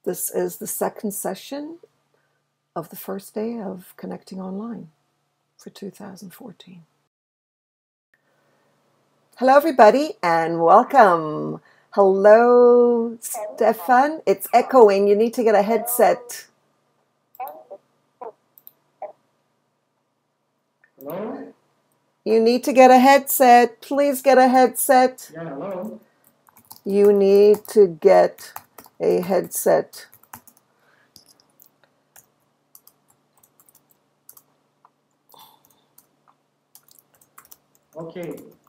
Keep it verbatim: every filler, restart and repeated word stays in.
This is the second session of the first day of Connecting Online for two thousand fourteen. Hello, everybody, and welcome. Hello, Stephan. It's echoing. You need to get a headset. Hello? You need to get a headset. Please get a headset. Yeah, hello? You need to get a headset. Okay.